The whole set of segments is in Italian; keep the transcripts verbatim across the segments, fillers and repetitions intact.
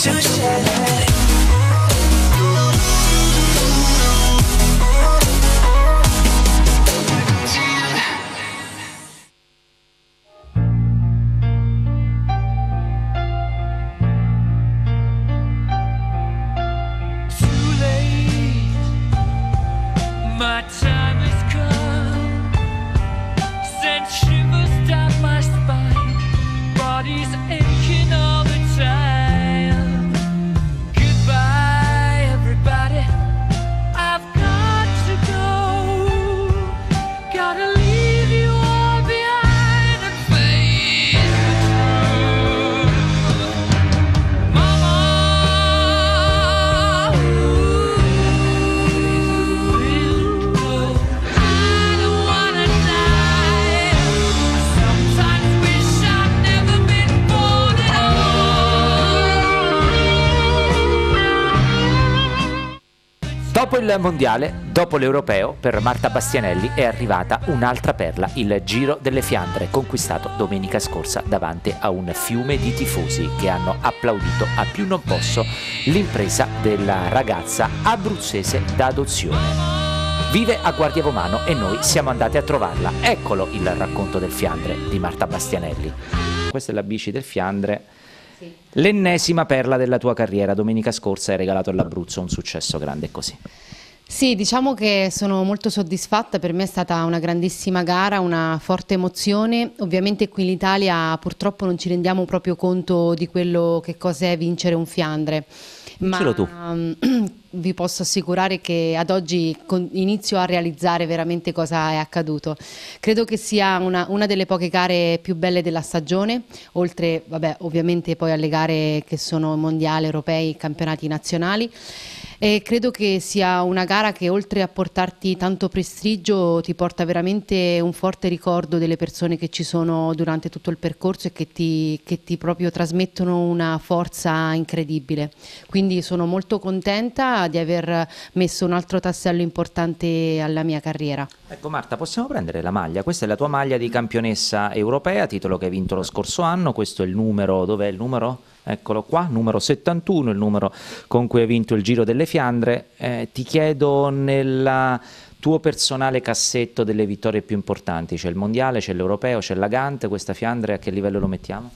succede. Dopo il mondiale, dopo l'europeo, per Marta Bastianelli è arrivata un'altra perla, il Giro delle Fiandre, conquistato domenica scorsa davanti a un fiume di tifosi che hanno applaudito a più non posso l'impresa della ragazza abruzzese d'adozione. Vive a Guardiavomano e noi siamo andati a trovarla. Eccolo il racconto del Fiandre di Marta Bastianelli. Questa è la bici del Fiandre. Sì. L'ennesima perla della tua carriera, domenica scorsa hai regalato all'Abruzzo un successo grande così. Sì, diciamo che sono molto soddisfatta, per me è stata una grandissima gara, una forte emozione. Ovviamente qui in Italia purtroppo non ci rendiamo proprio conto di quello che cos'è vincere un Fiandre. Ma tu. Vi posso assicurare che ad oggi inizio a realizzare veramente cosa è accaduto. Credo che sia una, una delle poche gare più belle della stagione, oltre vabbè, ovviamente poi alle gare che sono mondiali, europei, campionati nazionali. E credo che sia una gara che oltre a portarti tanto prestigio ti porta veramente un forte ricordo delle persone che ci sono durante tutto il percorso e che ti, che ti proprio trasmettono una forza incredibile. Quindi sono molto contenta di aver messo un altro tassello importante alla mia carriera. Ecco Marta, possiamo prendere la maglia? Questa è la tua maglia di campionessa europea, titolo che hai vinto lo scorso anno. Questo è il numero, dov'è il numero? Eccolo qua, numero settantuno, il numero con cui hai vinto il Giro delle Fiandre. Eh, ti chiedo nel tuo personale cassetto delle vittorie più importanti, c'è il mondiale, c'è l'europeo, c'è la Gante, questa Fiandre a che livello lo mettiamo?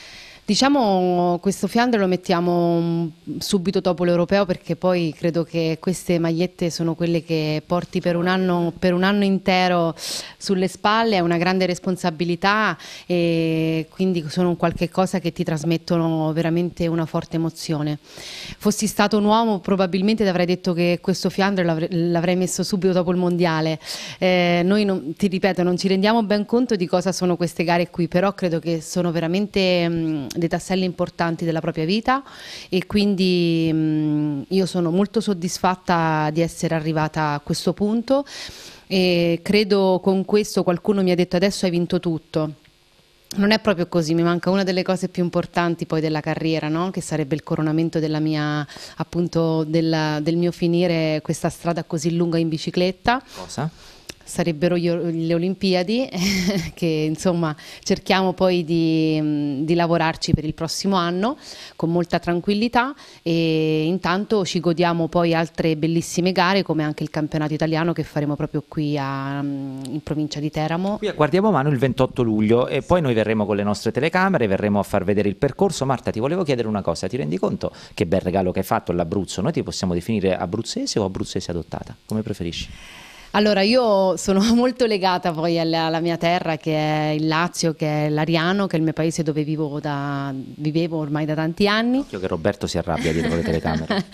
Diciamo questo Fiandre lo mettiamo subito dopo l'europeo, perché poi credo che queste magliette sono quelle che porti per un anno, per un anno intero sulle spalle, è una grande responsabilità e quindi sono un qualche cosa che ti trasmettono veramente una forte emozione. Fossi stato un uomo probabilmente ti avrei detto che questo Fiandre l'avrei messo subito dopo il mondiale. Eh, noi non, ti ripeto, non ci rendiamo ben conto di cosa sono queste gare qui, però credo che sono veramente mh, dei tasselli importanti della propria vita e quindi mh, io sono molto soddisfatta di essere arrivata a questo punto e credo con questo qualcuno mi ha detto adesso hai vinto tutto. Non è proprio così, mi manca una delle cose più importanti poi della carriera, no? Che sarebbe il coronamento della mia, appunto, della, del mio finire questa strada così lunga in bicicletta. Cosa? Sarebbero le Olimpiadi che insomma cerchiamo poi di, di lavorarci per il prossimo anno con molta tranquillità e intanto ci godiamo poi altre bellissime gare come anche il campionato italiano che faremo proprio qui a, in provincia di Teramo. Qui a Guardiavomano il ventotto luglio e poi noi verremo con le nostre telecamere, verremo a far vedere il percorso. Marta, ti volevo chiedere una cosa, ti rendi conto che bel regalo che hai fatto all'Abruzzo? Noi ti possiamo definire abruzzese o abruzzese adottata? Come preferisci? Allora io sono molto legata poi alla, alla mia terra che è il Lazio, che è l'Ariano, che è il mio paese dove vivo da, vivevo ormai da tanti anni. Occhio che Roberto si arrabbia dietro le telecamere.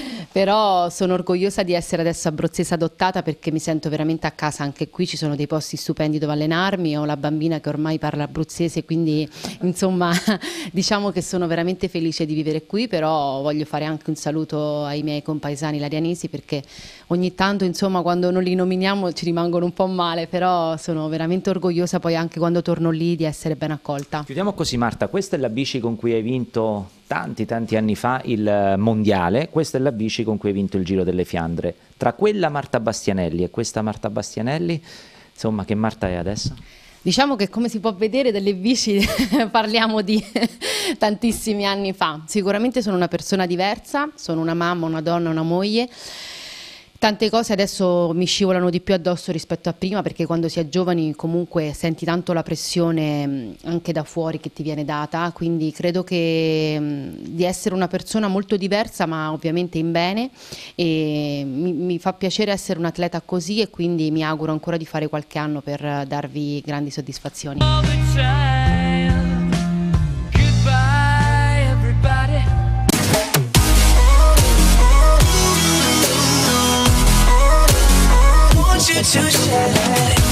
Però sono orgogliosa di essere adesso abruzzese adottata perché mi sento veramente a casa anche qui, ci sono dei posti stupendi dove allenarmi, ho la bambina che ormai parla abruzzese, quindi insomma diciamo che sono veramente felice di vivere qui, però voglio fare anche un saluto ai miei compaesani larianesi perché ogni tanto insomma quando non li nominiamo ci rimangono un po' male, però sono veramente orgogliosa poi anche quando torno lì di essere ben accolta. Chiudiamo così Marta, questa è la bici con cui hai vinto tanti tanti anni fa il mondiale, questa è la bici con cui hai vinto il Giro delle Fiandre. Tra quella Marta Bastianelli e questa Marta Bastianelli, insomma, che Marta è adesso? Diciamo che, come si può vedere dalle bici, parliamo di tantissimi anni fa. Sicuramente sono una persona diversa, sono una mamma, una donna, una moglie. Tante cose adesso mi scivolano di più addosso rispetto a prima, perché quando si è giovani comunque senti tanto la pressione anche da fuori che ti viene data, quindi credo che di essere una persona molto diversa, ma ovviamente in bene, e mi, mi fa piacere essere un atleta così, e quindi mi auguro ancora di fare qualche anno per darvi grandi soddisfazioni. To share